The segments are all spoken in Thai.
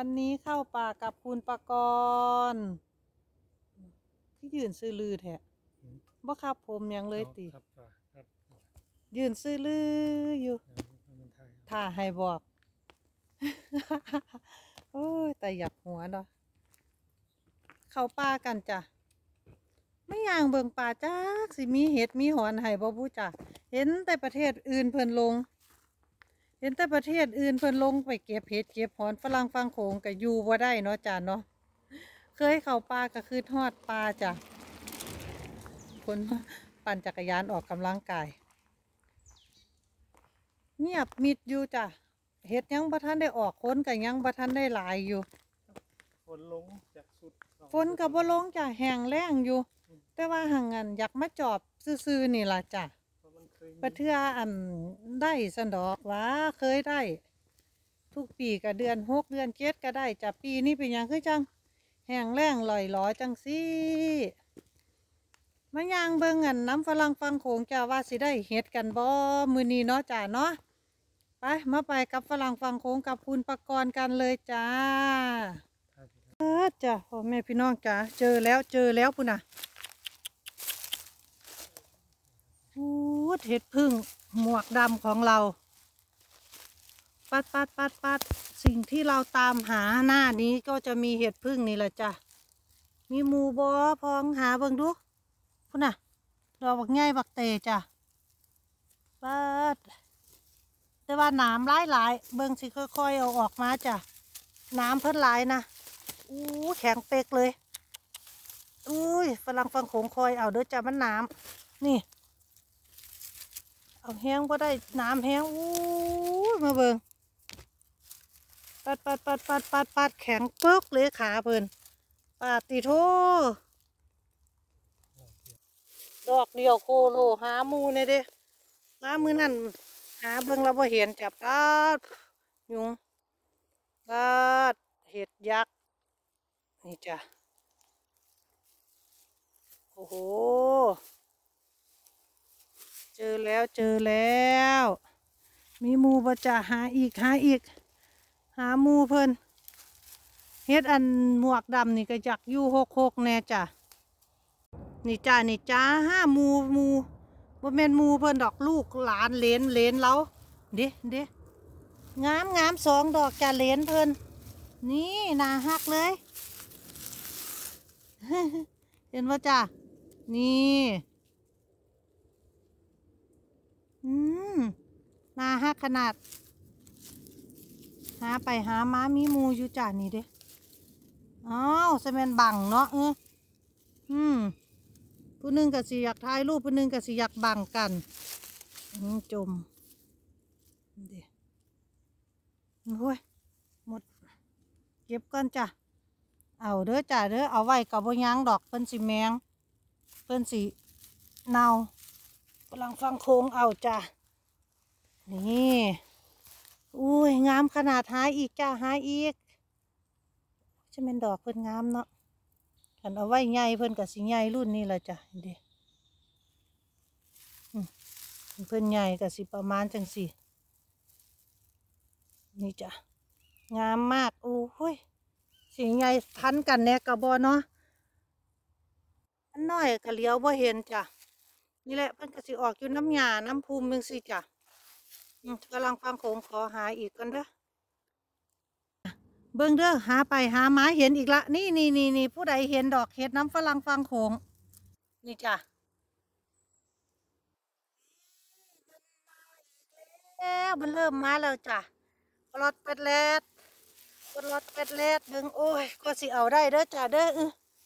วันนี้เข้าป่ากับคุณปกรณ์ที่ยืนซื้อลือแท้บ่ครับผมยังเลยติครับครับยืนซื้อลืออยู่ถ้าให้บอก โอ้ยแต่อยากหัวเนาะเข้าป่ากันจ้ะไม่ย่างเบิ่งป่าจักสิมีเห็ดมีหอนให้บ่ผู้จ้ะเห็นแต่ประเทศอื่นเพิ่นลง เห็นแต่ประเทศอื่นเพิ่นลงไปเก็บเห็ดเก็บหอนฝรั่งฟังโขงก็อยู่บ่ได้เนาะจ้ะเนาะเคยเข้าป่าก็คือทอดปลาจ้ะคนปั่นจักรยานออกกำลังกายเงียบมิดอยู่จ้ะเห็ดยังบ่ทันได้ออกคนก็ยังบ่ทันได้หลายอยู่ฝนลงจากสุดฝนก็บ่ลงจ้ะแห้งแล้งอยู่แต่ว่าหังอันอยากมาจอบซื่อๆนี่ล่ะจ้ะประเทื่ออันได้สันดอกว่าเคยได้ทุกปีก็เดือน6เดือน7ก็ได้จ้ะปีนี้เป็นหยังคือจังแห้งแล้งลอยหลอจังซี่มาย่างเบิ่งอันน้ำฝรั่งฟังโขงจ้ะว่าสิได้เฮ็ดกันบ่มื้อนี้เนาะจ้ะเนาะไปมาไปกับฝรั่งฟังโขงกับคุณปกรณ์กันเลยจ้าจ้ะพ่อแม่พี่น้องจ้ะเจอแล้วพุ่นน่ะพูดเห็ดพึ่งหมวกดำของเราปัดสิ่งที่เราตามหาหน้านี้ก็จะมีเห็ดพึ่งนี่แหละจ้ะมีหมูบอพองหาเบิ่งดูพุ่นน่ะดอกบักง่ายบักเตจ้ะปัดแต่ว่าน้ำหลายเบิ่งสิค่อยๆเอาออกมาจ้ะน้ำเพิ่นหลายนะอู้แข็งเป๊กเลยอุ้ยฝรั่งฟังโขงคอยเอาเด้อจ้ะมันน้ำนี่เอาแห้งพอได้น้ำแห้งอู้มาเบิ่งปัดแข็งปึ๊กเลยขาเพิ่นปาติโทดอกเดียวโคโลหามูเนี่ยเด้หามือนั่นหาเบิ่งเราบ่เห็นจับยุงเห็ดยักษ์นี่จ้ะโอ้โหเจอแล้วมีมูบ่จ้ะหาอีกหามูเพิ่นเฮ็ดอันหมวกดำนี่ก็จักอยู่6แน่จ้ะนี่จ้าห้ามูบ่แม่นมูเพิ่นดอกลูกหลานเหลนเราเด้งาม2 ดอกจ้ะเหลนเพิ่นนี่น่าฮักเลย เห็นว่าจ้ะนี่น่าฮักขนาดหาไปหามามีมูอยู่จ้ะนี่เด้อ้าวจะเป็นบังเนาะผู้หนึ่งกับสิอยากถ่ายรูปผู้หนึ่งกับสิอยากบังกันจมเดี๋ยวโอ้ยหมดเก็บก่อนจ้ะเอาเด้อจ้ะเด้อเอาไว้กับบ่ยังดอกเพิ่นสิแมงเพิ่นสิเน่ากำลังฟังโค้งเอาจ้ะนี่อุ้ยงามขนาดหาอีกจ้ะหาอีกจะเป็นดอกเพิ่นงามเนาะขันเอาไว้ใหญ่เพิ่นกับสิใหญ่รุ่นนี้แหละจ้ะเดี๋ยวเพิ่นใหญ่กับสิประมาณจังสินี่จ้ะงามมากโอ้ยสีใหญ่ทันกันแน่กระบอเนาะอันน้อยก็เลี้ยวบ่เห็นจ้ะนี่แหละเพิ่นก็สิออกอยู่น้ำหญ้าน้ำภูมิมึงสิจ้ะกำลังฟังโขงขอหาอีกกันเด้อเบิ่งเด้อหาไปหามาเห็นอีกละนี่ผู้ใดเห็นดอกเห็ดน้ำฝรั่งฟังโขงนี่จ้ะแล้วมันเริ่มมาแล้วจ้ะปลอดเป็ดแลดเบิ่งโอ้ยก็สิเอาได้เด้อจ้ะเด้อ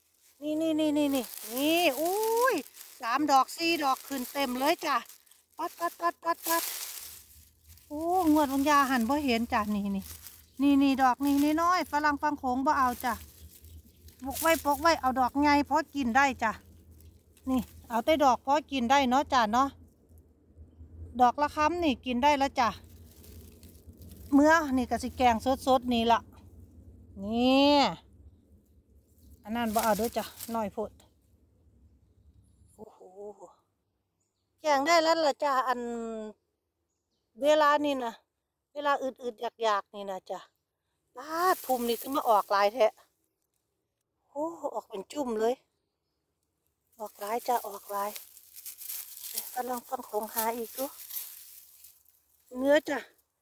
นี่อุ้ย3 ดอก4 ดอกขึ้นเต็มเลยจ้ะปัดโอ้งวดวังยาหันบ่เห็นจ้ะนี่ดอกนี่น้อยฝรั่งฟังโขงบ่เอาจ้ะปกไว้เอาดอกไงพอกินได้จ้ะนี่เอาแต่ดอกพอกินได้เนาะจ้ะเนาะดอกละค้ำนี่กินได้แล้วจ้ะเมื่อนี่ก็สิแกงสดนี่ละนี่อันนั้นบ่เอาด้วยจ้ะน้อยโพดโอ้โหแกงได้แล้วล่ะจ้ะอันเวลานี่นะเวลาอึดอยากนี่นะจ้ะปาดภูมินี่ขึ้นมาออกหลายแท้โอ้ออกเป็นจุ่มเลยออกหลายจ้ะออกหลายกำลังฟังโขงหาอีกดูเนื้อจ้ะ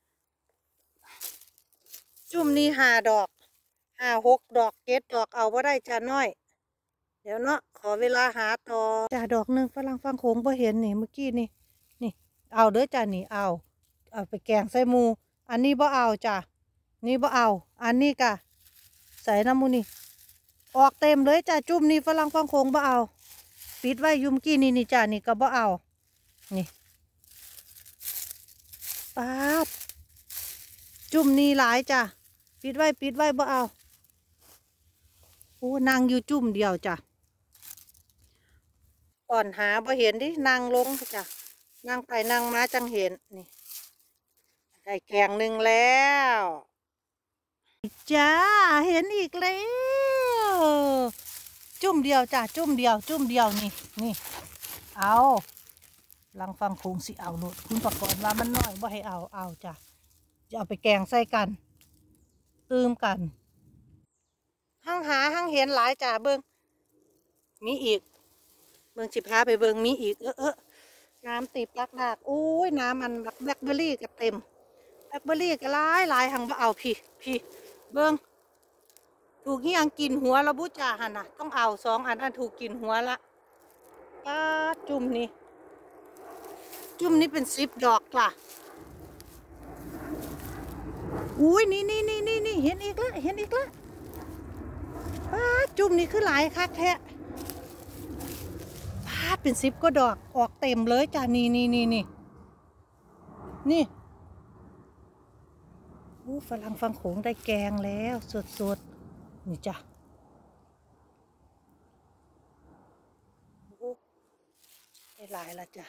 จุ่มนี้5 ดอก5 6 ดอก7 ดอกเอาบ่ได้จ้ะน้อยเดี๋ยวเนาะขอเวลาหาต่อจ้ะดอกหนึ่งฝรั่งฟังโขงบ่เห็นนี่เมื่อกี้นี่เอาเด้อจ้ะนี่เอาไปแกงใส่หมูอันนี้บ่เอาจ้ะนี่บ่เอาอันนี้กะใส่น้ำมูนี่ออกเต็มเลยจ้ะจุ่มนี่ฝรั่งฟังโขงบ่เอาปิดไว้อยุ่เมื่อกี้นี่จ้ะนี่ก็บ่เอานี่ปาดจุ่มนี่หลายจ้ะปิดไว้บ่เอาโอ้นางอยู่จุ่มเดียวจ้ะก่อนหาบ่เห็นดินางลงจ้ะนางไปนางมาจังเห็นนี่ได้แกงหนึ่งแล้วจ้าเห็นอีกแล้วจุ่มเดียวจ้ะจุ่มเดียวนี่เอาลังฟังโขงสิเอาโลดคุณประกอบว่ามันน้อยบ่ให้เอาจ้ะจะเอาไปแกงใส่กันตื่มกันหั่งเห็นหลายจ้ะเบิ่งมีอีกเบิ่งสิพาไปเบิ่งมีอีกน้ำติดลักดากโอ้ยน้ำมันแบล็คเบอร์รี่ก็เต็มแบล็คเบอร์รี่ก็หลายหังบ่เอาพี่เบิ่งถูกเฮียงกินหัวละบุจ่าหันน่ะต้องเอา2 อันถูกกินหัวละป้าจุ่มนี่เป็น10 ดอกจ้ะอุ้ยนี่เห็นอีกแล้วป้าจุ่มนี่คือหลายคักแท้ป้าเป็น10 ก็ดอกออกเต็มเลยจ้ะนี่โอ้ฝรั่งฟังโขงได้แกงแล้วสดนี่จ้ะโอ้ได้หลายละจ้ะ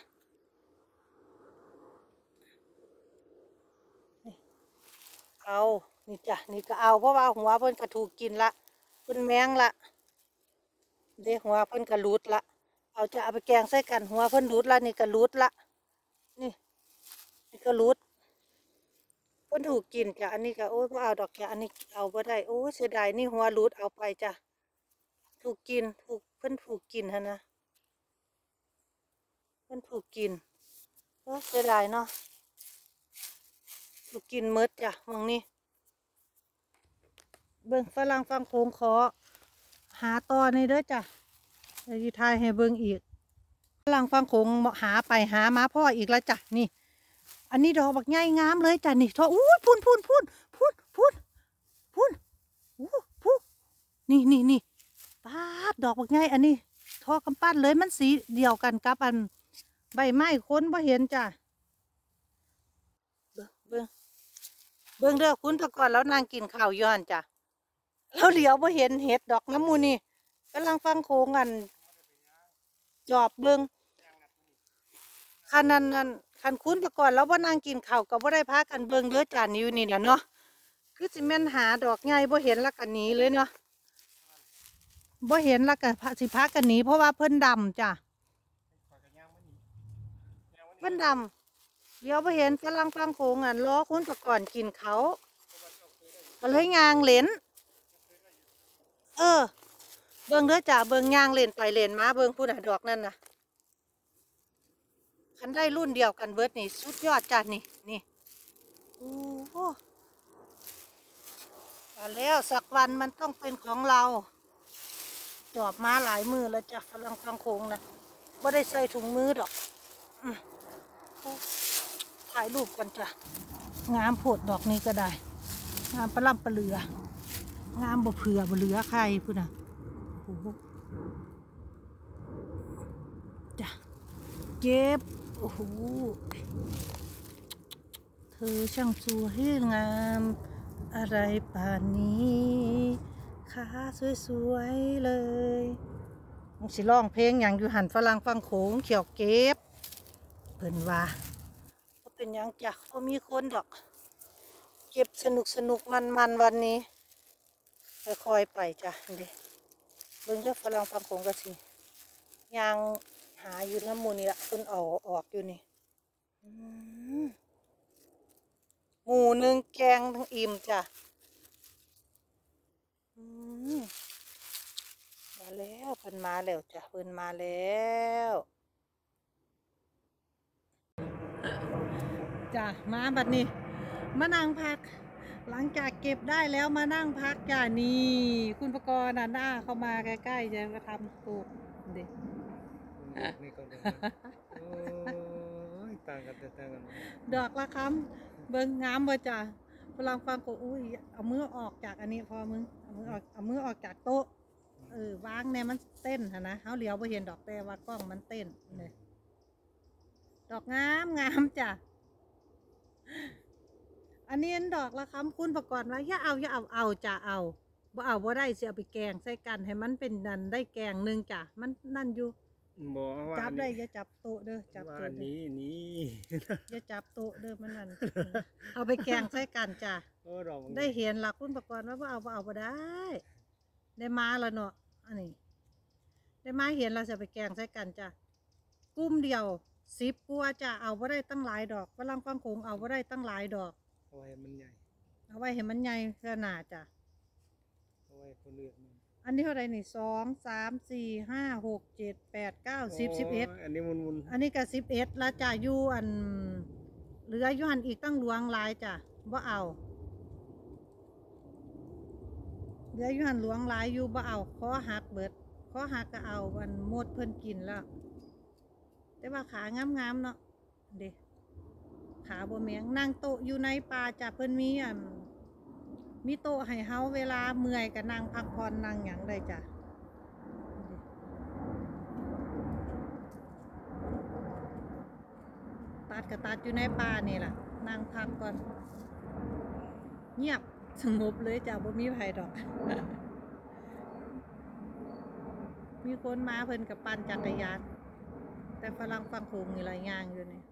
เอานี่จ้ะนี่ก็เอาเพราะว่าหัวเพิ่นก็ถูกกินละเพิ่นแมงละเด้หัวเพิ่นก็รูดละเอาจะเอาไปแกงใส่กันหัวเพิ่นรูดละนี่ก็รูดละนี่ก็รูดเพิ่นถูกกินจ้ะอันนี้ก็โอ้ยบ่เอาดอกจ้ะอันนี้เอาบ่ได้โอ้เสียดายนี่หัวรูดเอาไปจ้ะถูกกินเพิ่นถูกกินฮะนะเพิ่นถูกกินเสียดายเนาะถูกกินหมดจ้ะมองนี่เบิ่งฝรั่งฟังโขงขอหาต่อในเด้อจ้ะเดี๋ยวทายให้เบิ่งอีกฝรั่งฟังโขงหาไปหามาพ่ออีกแล้วจ้ะนี่อันนี้ดอกบักใหญ่งามเลยจ้ะนี่ทออู้พุ่นนี่ปาดดอกบักใหญ่อันนี้ทอกำปั้นเลยมันสีเดียวกันกับอันใบไม้คนบ่เห็นจ้ะเบิ่งเด้อคุณตะก่อนแล้วนางกินข้าวย้อนจ้ะแล้วเหลียวบ่เห็นเห็ดดอกน้ำมูนี่กำลังฟังโขงกันจอบเบิ่งคันนั้นคันคุณตะก่อนแล้วบ่นางกินข้าวก็บ่ได้พากันเบิ่งเด้อจ้ะนิ้วนี่แหละเนาะคือสิแม่นหาดอกใหญ่บ่เห็นแล้วกันหนีเลยเนาะบ่เห็นแล้วก็สิพากันหนีเพราะว่าเพิ่นดำจ้ะเพิ่นดำเดี๋ยวบ่เห็นกำลังฟังโขงอ่ะล้อคุณตะก่อนกินเขาก็เลยยางเหลนเบิ่งเด้อจ้ะเบิ่งยางเล่นไปเล่นมาเบิ่งผู้น่ะดอกนั่นน่ะคันได้รุ่นเดียวกันเบิดนี่สุดยอดจ้ะนี่โอ้โหแล้วสักวันมันต้องเป็นของเราจอบมาหลายมือแล้วจ้ะฝรั่งฟังโขงนะไม่ได้ใส่ถุงมือดอกถ่ายรูปกันจ้ะงามโพดดอกนี้ก็ได้งามปลาล่ำปลาเหลืองามบ่เผื่อบ่เหลือใครพูดนะโอ้โหจ้ะเก็บโอ้โหเธอช่างสวยงามอะไรป่านนี้ขาสวยๆเลยมึงสิร้องเพลงอย่างอยู่หันฝรั่งฟังโขงเขียวเก็บเพิ่นว่าก็เป็นอย่างจ้ะก็มีคนดอกเก็บสนุกมันวันนี้ค่อยๆไปจ้ะเด้เบิ่งเด้อฝรั่งฟังโขงก็สิยางหาอยู่น้ำมูนี่ละคนออกอยู่นี่หมูหนึ่งแกงทั้งอิ่มจ้ะมมาแล้วเพิ่นมาแล้วจ้ะเพิ่นมาแล้ว จ้ะมาบัดนี้มานั่งพัก หลังจากเก็บได้แล้วมานั่งพักจ้ะนี่ คุณประกรณ์น่ะหน้าเข้ามาใกล้ๆจะมาทำตูกเด็กนี่ก็ได้โอ้ยต่างกันแต่ต่างกันดอกละคำเบิ่งงามบ่จ้ะพลังฟังก็อุ้ยเอามือออกจากอันนี้พอมึงเอามือออกจากโต๊ะวางเนี่ยมันเต้นหั่นนะเฮาเหลียวบ่เห็นดอกแต่ว่ากล้องมันเต้นนี่ดอกงามงามจ้ะอันนี้ดอกละคำคุณประกอบว่าอย่าเอาจ้ะเอาบ่ได้สิเอาไปแกงใส่กันให้มันเป็นนั่นได้แกงนึงจ้ะมันนั่นอยู่บอกว่าจับได้อย่าจับโต๊ะเด้อจับว่าโต๊ะเด้อนี้อย่าจับโต๊ะเด้อมันนั่น เอาไปแกงใส่กันจ้ะโอ้ดอกได้เห็นหลักคุณประกอบว่าเอาบ่ได้ได้มาแล้วเนาะอันนี้ได้มาเห็นเราจะไปแกงใส่กันจ้ะกุ้มเดียว10 กว่าจ้ะเอาบ่ได้ตั้งหลายดอกฝรั่งฟังโขงเอาบ่ได้ตั้งหลายดอกเอาไว้มันใหญ่เอาไว้เห็นมันใหญ่ขนาดจ้ะเอาไว้คนอื่นมันอันนี้เท่าไหร่นี่2 3 4 5 6 7 8 9 10 11 อันนี้มุนอันนี้ก็11แล้วจ้ะอยู่อันเหลืออยู่หันอีกตั้งหลวงหลายจ้ะบ่เอาเหลืออยู่หันหลวงหลายอยู่บ่เอาขอหักเบิดขอหักก็เอาวันหมดเพิ่นกินแล้ว แต่ว่าขางามๆเนาะเด้ขาบ่แมงนั่งโต๊ะอยู่ในป่าจ้ะเพิ่นมีโต๊ะให้เฮาเวลาเมื่อยก็นั่งพักผ่อนนั่งหยังได้จ้ะตัดก็ตัดอยู่ในป่านี่ล่ะนั่งพักก่อนเงียบสงบเลยจ้ะบ่มีไผดอก มีคนมาเพิ่นกับปั่นจักรยานแต่ฝรั่งฟังโขงนี่หลายอย่างอยู่นี่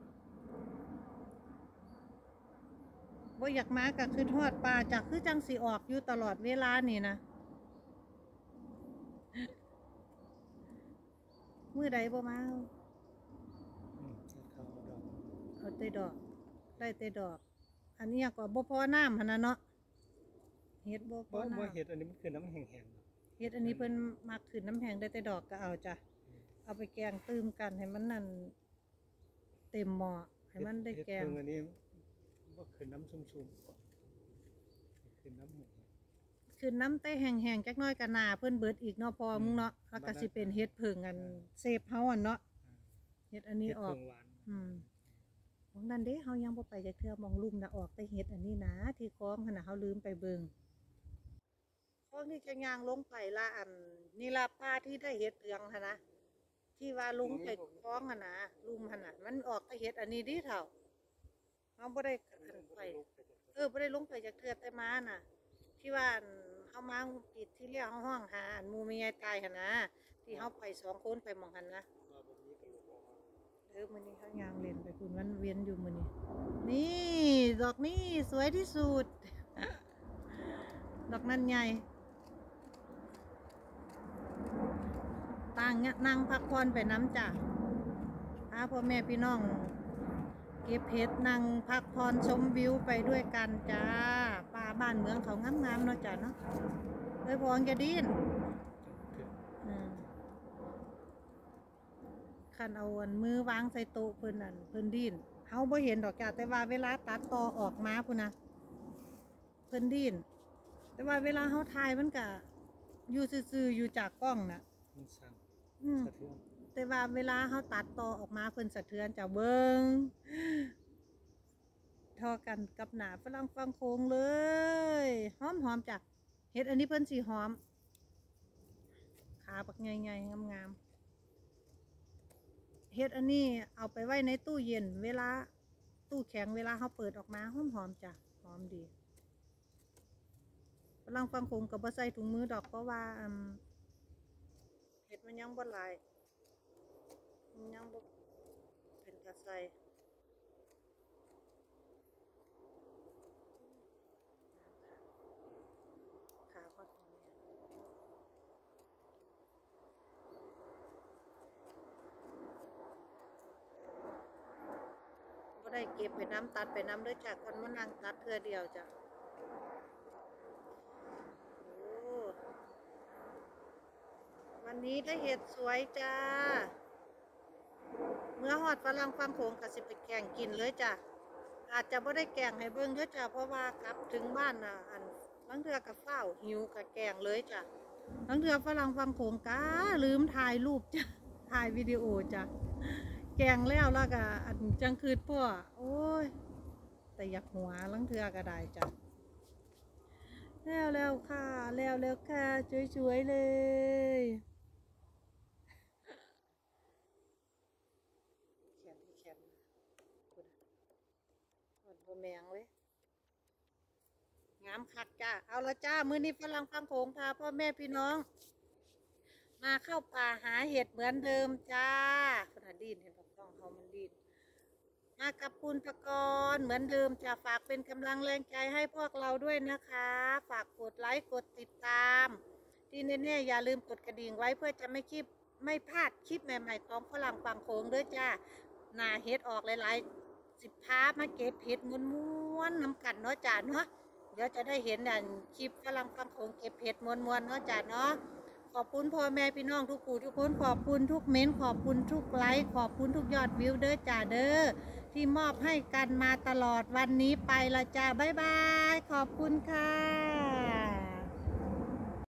บ่อยากมาก็คือทอดปลาจากคือจังสิออกอยู่ตลอดเวลานี่นะมื้อใดบ่มาเขาดอกเอาแต่ดอกได้แต่ดอก อันนี้ก็บ่พอน้ำหั่นน่ะเนาะเฮ็ดบ่พอน้ำเห็ดอันนี้มันคือน้ำแห้งเฮ็ดอันนี้เพิ่นมักขึ้นน้ำแข็งได้แต่ดอกก็เอาจ้ะเอาไปแกงตื้มกันให้มันนั่นเต็มหม้อให้มันได้แกงอันนี้ว่าคือน้ำชุ่มคือน้ำแห้งขึ้นน้ำเต้แห้งๆจักหน้อยก็น่าเพิ่นเบิดอีกเนาะพอมึงเนาะแล้วก็สิเป็นเฮ็ดผึ่งอันเซฟเฮาอันเนาะเฮ็ดอันนี้ออกหวานของนั่นเด้เฮายังบ่ไปจักเทื่อมองลุ่มน่ะออกแต่เฮ็ดอันนี้นะที่คลองหั่นน่ะเฮาลืมไปเบิ่งคลองนี่จะย่างลงไปละอันนี่ล่ะป้าที่ได้เฮ็ดเพืองหั่นนะที่ว่าลุงไปคลองหั่นน่ะลุมหั่นน่ะมันออกแต่เฮ็ดอันนี้ดิเฒ่าเฮาบ่ได้อันไปบ่ได้ลงไปจักเทื่อแต่มาน่ะที่ว่าอันเฮามาปิดที่เรียกเฮาห้องหาอันหมู่แม่ยายตายหั่นนะที่เฮาไป2 คนไปหม้องหั่นนะมื้อนี้เขายางเล่นไปคุณวันเวียนอยู่มื้อนี้นี่ดอกนี้สวยที่สุด ดอกนั้นใหญ่ต่างเนี่ยนั่งพักผ่อนไปน้ำจ้ะพาพ่อแม่พี่น้องเก็บเห็ดนั่งพักผ่อนชมวิวไปด้วยกันจ้าป่าบ้านเมืองเขางามๆเนาะจ้ะเนาะเลยพองจะดิ้นคันเอาอันมือวางใส่โต๊ะเพิ่นนั่นเพิ่นดิ้นเฮาบ่เห็นดอกจ้ะแต่ว่าเวลาตัดต่อออกมาพุ่นนะเพิ่นดิ้นแต่ว่าเวลาเฮาถ่ายมันก็อยู่ซื่อๆอยู่จากกล้องน่ะมันสั่นสะเทือนแต่ว่าเวลาเฮาตัดต่อออกมาเพิ่นสะเทือนจะเบิ่งทอกันกับหนาฝรั่งฟังโคงเลยหอมๆจ้ะเฮ็ดอันนี้เพิ่นสิหอมขาบักใหญ่ๆงามๆเฮ็ดอันนี้เอาไปไว้ในตู้เย็นเวลาตู้แข็งเวลาเฮาเปิดออกมาหอมๆจ้ะหอมดีฝรั่งฟังโคงก็บ่ใส่ถุงมือดอกเพราะว่าเห็ดมันยังบ่หลายมันยังบ่เป็นกระใสขาพอดบ่ได้เก็บไปน้ำตัดไปน้ำด้วยจากคนมานั่งตัดเทื่อเดียวจ้ะโอ้วันนี้ได้เห็ดสวยจ้าเมื่อหอดฝรั่งฟังโขงก็สิไปแกงกินเลยจ้ะอาจจะไม่ได้แกงให้เบิ่งเด้อจ้ะเพราะว่ากลับถึงบ้านน่ะบางเทื่อกับเฝ้าวหิวกับแกงเลยจ้ะบางเทื่อฝรั่งฟังโขงก้าลืมถ่ายรูปจ้ะถ่ายวิดีโอจ้ะแกงแล้วก็จังคืดพ่อโอ้ยแต่อยากหัวลังเทื่อก็ได้จ้ะแล้วค่ะแล้วค่ะสวยๆเลยแขนที่แขนคุณหดบ่แมงเลยงามคักจ้าเอาละจ้ามื้อนี้ฝรั่งฟังโขงพาพ่อแม่พี่น้องมาเข้าป่าหาเห็ดเหมือนเดิมจ้าขนาดดินเห็นปะต้องเขามันดินมากับคุณตะกรเหมือนเดิมจะฝากเป็นกำลังแรงใจให้พวกเราด้วยนะคะฝากกดไลค์กดติดตามที่แน่ๆอย่าลืมกดกระดิ่งไว้เพื่อจะไม่พลาดคลิปใหม่ๆของฝรั่งฟังโขงด้วยจ้าหน้าเห็ดออกหลายๆสิบพามาเก็บเห็ดม้วนๆน้ำกันเนาะจ้าเนาะเดี๋ยวจะได้เห็นคลิปฝรั่งฟังโขงเก็บเห็ดม้วนๆเนาะจ้าเนาะขอบคุณพ่อแม่พี่น้องทุกผู้ทุกคนขอบคุณทุกเม้นขอบคุณทุกไลค์ขอบคุณทุกยอดวิวเด้อจ้าเด้อที่มอบให้กันมาตลอดวันนี้ไปละจ้าบ๊ายบายขอบคุณค่ะ